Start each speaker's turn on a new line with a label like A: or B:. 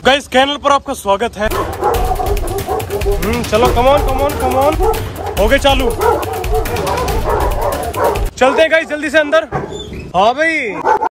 A: Guys channel पर आपका स्वागत है। चलो कमॉन कमॉन कमॉन, हो गए चालू। चलते हैं गाइस जल्दी से अंदर। हाँ भाई।